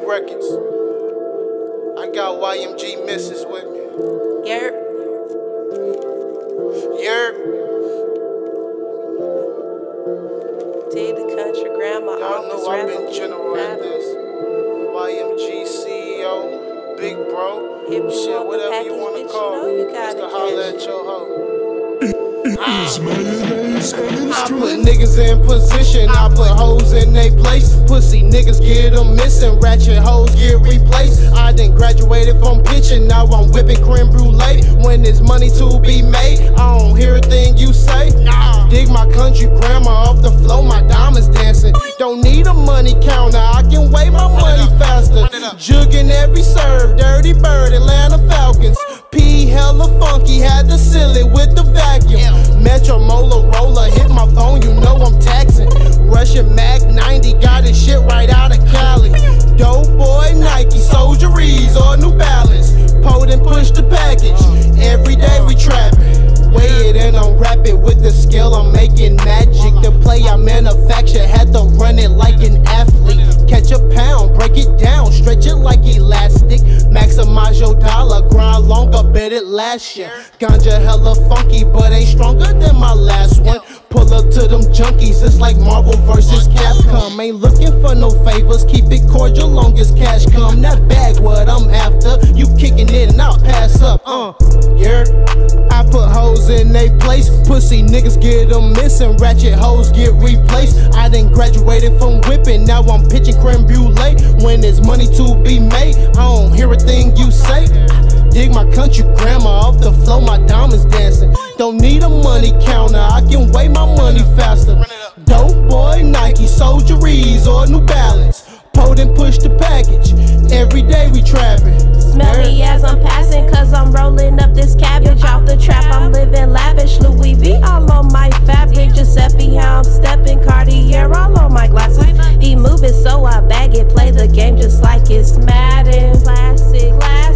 Records. I got YMG Misses with me. Yerp. Yerp. D the country grandma. Y'all know I've been general at this. YMG CEO, Big Bro, shit, whatever you wanna call me. Just to holler at your hoe. I put niggas in position, I put hoes in they place. Pussy niggas get them missing, ratchet hoes get replaced. I done graduated from pitching, now I'm whipping creme brulee. When there's money to be made, I don't hear a thing you say. Dig my country grandma off the floor, my diamonds dancing. Don't need a money counter, I can weigh my money faster. Jugging every serve, Dirty Bird, Atlanta Falcons. P hella funky, had to seal it with the vacuum. Metro Motorola, hit my phone, you know I'm taxing. Russian Mac 90, got his shit right out of Cali. Dope boy Nike, Soldieries or New Balance. Pulled and push the package, every day we trapping. Weigh it and unwrap it with the skill, I'm making magic. The play I manufacture, had to run it like an athlete. Catch a pound, break it down, stretch it like elastic. Maximize your dollar, grind longer, bet it lasts ya. Ganja hella funky, but ain't stronger than my last one. Pull up to them junkies, it's like Marvel vs. Capcom. Ain't looking for no favors, keep it cordial long as cash come. That bag what I'm after, you kicking it and I'll pass up, yeah. I put hoes in they place, pussy niggas get them missing, ratchet hoes get replaced. I done graduated from whipping, now I'm pitching creme brulee. When there's money to be made, I don't hear a thing you say. Dig my country grandma off the floor, my diamonds dancing. Don't need a money counter, I can weigh my money faster. Dope boy Nike, Soldieries or New Balance. Pulled and push the package, every day we trapping. Smell me as I'm passing, cause I'm rolling up this cabbage. Off the trap, I'm living lavish. Louis V all on my fabric. Giuseppe, how I'm stepping. Cartier all on my glasses. He moving, so I bag it. Play the game just like it's Madden. Classic.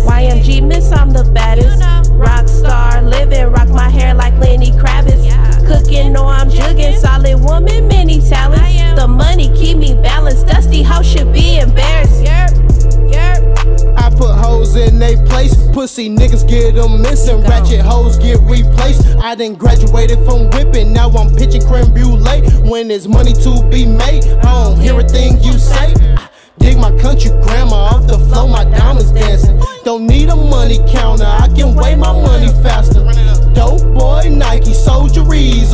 YMG Miss, I'm the baddest. Rockstar living, rock my hair like Lenny Kravitz. Cooking, know I'm jugging. Solid woman, many talents. The money keep me balanced. Dusty house should be embarrassed. I put hoes in they place, pussy niggas get them missing, ratchet hoes get replaced. I done graduated from whipping, now I'm pitching creme brulee. When there's money to be made, I don't hear a thing you say. Dig my country grandma off the floor, my diamonds dancing. Don't need a money counter, I can weigh my money faster. Dope boy Nike, Soldieries